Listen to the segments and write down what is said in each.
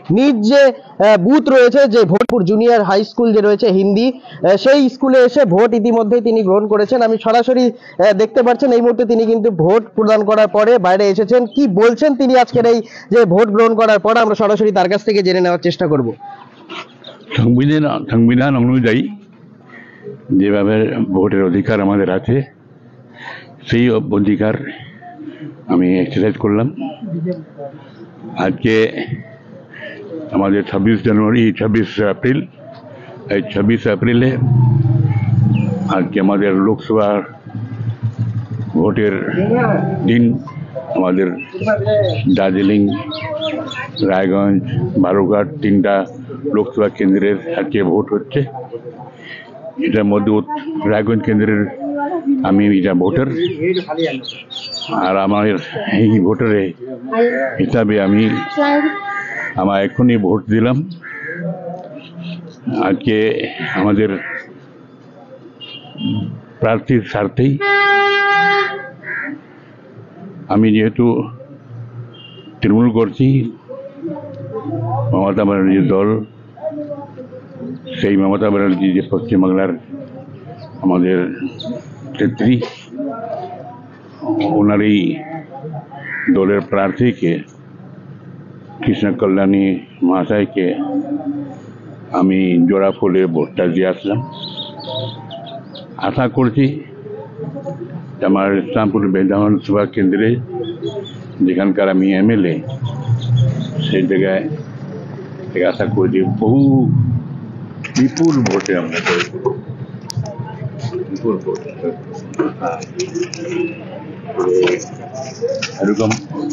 নিজ যে বুথ রয়েছে, যে ভোটপুর জুনিয়র হাই স্কুল যে রয়েছে হিন্দি, সেই স্কুলে এসে ভোট ইতিমধ্যেই তিনি গ্রহণ করেছেন। আমি সরাসরি দেখতে পাচ্ছেন এই মুহূর্তে তিনি কিন্তু ভোট প্রদান করার পরে বাইরে এসেছেন। কি বলছেন তিনি আজকের এই যে ভোট গ্রহণ করার পর, আমরা সরাসরি তার কাছ থেকে জেনে নেওয়ার চেষ্টা করব। সংবিধান অনুযায়ী যেভাবে ভোটের অধিকার আমাদের আছে, সেই অধিকার আমি এক্সারসাইজ করলাম। আজকে আমাদের 26 এপ্রিল, এই 26 এপ্রিলে আজকে আমাদের লোকসভার ভোটের দিন। আমাদের দার্জিলিং, রায়গঞ্জ, বালুরঘাট তিনটা লোকসভা কেন্দ্রের আজকে ভোট হচ্ছে। এটার মধ্যে রায়গঞ্জ কেন্দ্রের আমি এটা ভোটার, আর আমার এই ভোটারের হিসাবে আমি এখনই ভোট দিলাম। আজকে আমাদের প্রার্থীর স্বার্থেই আমি যেহেতু তৃণমূল করছি, মমতা ব্যানার্জির দল, সেই মমতা ব্যানার্জি যে পশ্চিমবাংলার আমাদের নেত্রী, ওনার এই দলের প্রার্থীকে কৃষ্ণ কল্যাণী মহাশয়কে আমি জোড়া ফুলে ভোটটা দিয়ে আসলাম। আশা করছি আমার ইসলামপুর বিধানসভা কেন্দ্রে, যেখানকার আমি এমএলএ, সেই জায়গায় আশা করছি বহু বিপুল ভোটে আমরা বিপুল ভোট এরকম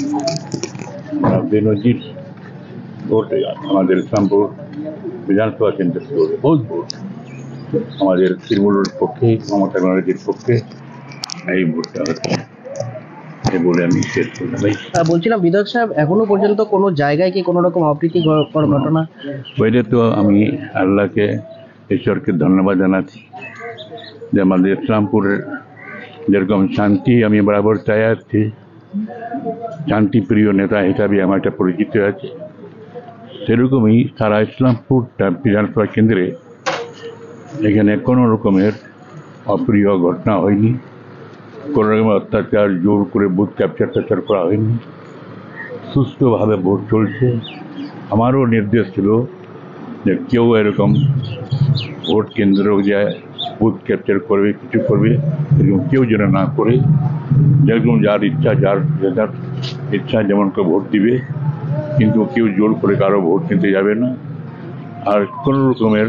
বেনজির ভোট আমাদের ইসলামপুর বিধানসভা কেন্দ্রে বহুত ভোট আমাদের তৃণমূলের পক্ষে, মমতা ব্যানার্জির পক্ষে এই ভোটটা হচ্ছে বলে আমি শেষ করলাম। বলছিলাম বিধায়ক সাহেব, এখনো পর্যন্ত কোনো জায়গায় কি কোনো রকম অপ্রীতিকর ঘটনা? ওইটা তো আমি আল্লাহকে, ঈশ্বরকে ধন্যবাদ জানাচ্ছি যে আমাদের ইসলামপুরের যেরকম শান্তি আমি বরাবর চাই আসছি, শান্তিপ্রিয় নেতা হিসাবে আমার একটা পরিচিত আছে, সেরকমই সারা ইসলামপুরটা বিধানসভা কেন্দ্রে এখানে কোনো রকমের অপ্রিয় ঘটনা হয়নি, কোনো রকমের অত্যাচার, জোর করে বুথ ক্যাপচার করা হয়নি, সুস্থভাবে ভোট চলছে। আমারও নির্দেশ ছিল যে কেউ এরকম ভোট কেন্দ্র যায় বুথ ক্যাপচার করবে, কিছু করবে, এরকম কেউ যেন না করে, যেরকম যার ইচ্ছা যেমন করে ভোট দিবে, কিন্তু কেউ জোর করে কারো ভোট কিনতে যাবে না, আর কোনো রকমের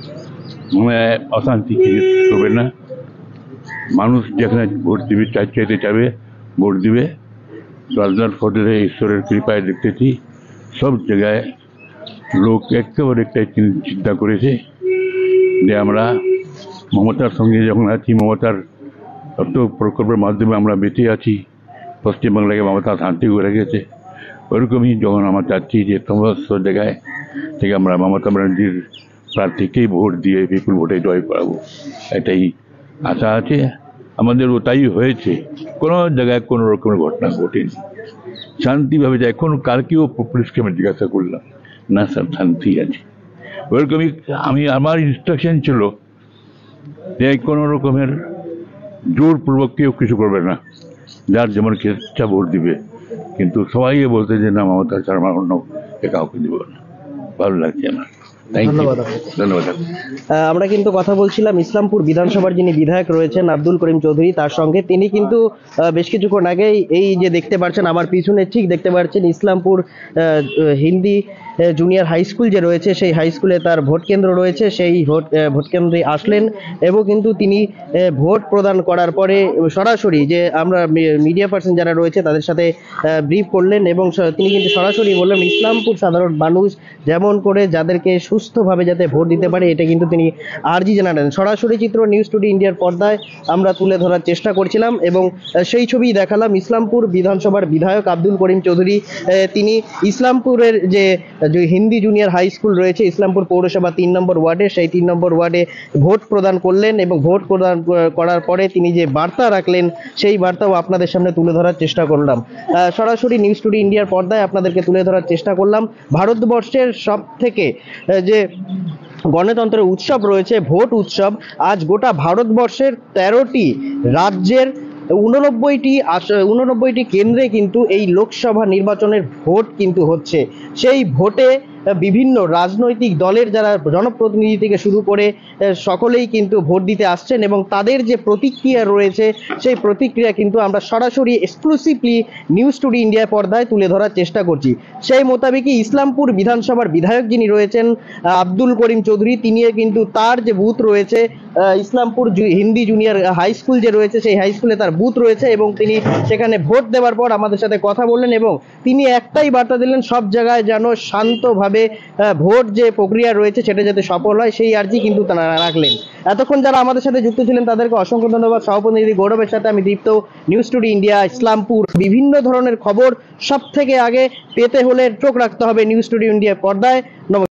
অশান্তি করবে না। মানুষ যেখানে ভোট দিবে চাইতে যাবে, ভোট দিবে। তো আল্লাহর ফজলে, ঈশ্বরের কৃপায় দেখতেছি সব জায়গায় লোক একেবারে একটাই চিন্তা করেছে যে আমরা মমতার সঙ্গে যখন আছি, মমতার অত প্রকল্পের মাধ্যমে আমরা বেঁচে আছি, পশ্চিমবাংলাকে মমতা শান্তি করে গেছে। ওরকমই যখন আমরা চাচ্ছি যে সমস্ত জায়গায় থেকে আমরা মমতা ব্যানার্জির প্রার্থীকেই ভোট দিয়ে বিপুল ভোটে জয় করাবো, এটাই আশা আছে আমাদের। তাই হয়েছে, কোনো জায়গায় কোনো রকমের ঘটনা ঘটেনি, শান্তিভাবে যায়। এখন কালকেও পুলিশকে আমি জিজ্ঞাসা করলাম, না সব শান্তি আছে। ওরকমই আমার ইনস্ট্রাকশন ছিল যে কোনো রকমের জোরপূর্বক কেউ কিছু করবে না, যার যেমন ইচ্ছা ভোট দিবে, কিন্তু সবাই বলতে যে না মমতা শর্মা অন্য কাউকে দিব না। ভালো লাগছে আমার। ধন্যবাদ। আমরা কিন্তু কথা বলছিলাম ইসলামপুর বিধানসভার যিনি বিধায়ক রয়েছেন আব্দুল করিম চৌধুরী, তার সঙ্গে। তিনি কিন্তু বেশ কিছুক্ষণ আগেই এই যে দেখতে পাচ্ছেন আমার পিছনে, ঠিক দেখতে পাচ্ছেন Islampur Hindi junior high school যে রয়েছে, সেই হাই স্কুলে তার ভোট কেন্দ্র রয়েছে। সেই ভোট কেন্দ্রে আসলেন এবং কিন্তু তিনি ভোট প্রদান করার পরে সরাসরি যে আমরা মিডিয়া পার্সন যারা রয়েছে তাদের সাথে ব্রিফ করলেন এবং তিনি কিন্তু সরাসরি বললেন ইসলামপুর সাধারণ মানুষ যেমন করে যাদেরকে সুস্থভাবে যাতে ভোট দিতে পারে, এটা কিন্তু তিনি আর্জি জানালেন। সরাসরি চিত্র নিউজ টুডে ইন্ডিয়ার পর্দায় আমরা তুলে ধরার চেষ্টা করছিলাম এবং সেই ছবি দেখালাম। ইসলামপুর বিধানসভার বিধায়ক আব্দুল করিম চৌধুরী, তিনি ইসলামপুরের যে যে হিন্দি জুনিয়র হাই স্কুল রয়েছে ইসলামপুর পৌরসভা 3 নম্বর ওয়ার্ডে, সেই 3 নম্বর ওয়ার্ডে ভোট প্রদান করলেন এবং ভোট প্রদান করার পরে তিনি যে বার্তা রাখলেন সেই বার্তাও আপনাদের সামনে তুলে ধরার চেষ্টা করলাম। সরাসরি নিউজ টুডে ইন্ডিয়ার পর্দায় আপনাদেরকে তুলে ধরার চেষ্টা করলাম। ভারতবর্ষের সব থেকে যে গণতন্ত্রের উৎসব রয়েছে ভোট উৎসব, আজ গোটা ভারতবর্ষের 13টি রাজ্যের 89টি কেন্দ্রে কিন্তু এই লোকসভা নির্বাচনের ভোট কিন্তু হচ্ছে। সেই ভোটে বিভিন্ন রাজনৈতিক দলের যারা জনপ্রতিনিধি থেকে শুরু করে সকলেই কিন্তু ভোট দিতে আসছেন এবং তাদের যে প্রতিক্রিয়া রয়েছে সেই প্রতিক্রিয়া কিন্তু আমরা সরাসরি এক্সক্লুসিভলি নিউজ টুডে ইন্ডিয়া পর্দায় তুলে ধরার চেষ্টা করছি। সেই মোতাবেকই ইসলামপুর বিধানসভার বিধায়ক যিনি রয়েছেন আব্দুল করিম চৌধুরী, তিনিও কিন্তু তার যে বুথ রয়েছে Islampur Hindi junior high school যে রয়েছে সেই হাই স্কুলে তার বুথ রয়েছে এবং তিনি সেখানে ভোট দেওয়ার পর আমাদের সাথে কথা বললেন এবং তিনি একটাই বার্তা দিলেন, সব জায়গায় যেন শান্তভাবে ভোট যে প্রক্রিয়া রয়েছে সেটা যাতে সফল হয় সেই আর্জি কিন্তু তারা রাখলেন। এতক্ষণ যারা আমাদের সাথে যুক্ত ছিলেন তাদেরকে অসংখ্য ধন্যবাদ। সহপ্রতিনিধি গৌরবের সাথে আমি Dipta, news today India Islampur. বিভিন্ন ধরনের খবর সব থেকে আগে পেতে হলে চোখ রাখতে হবে নিউজ টুডে ইন্ডিয়া পর্দায়। নমস্কার।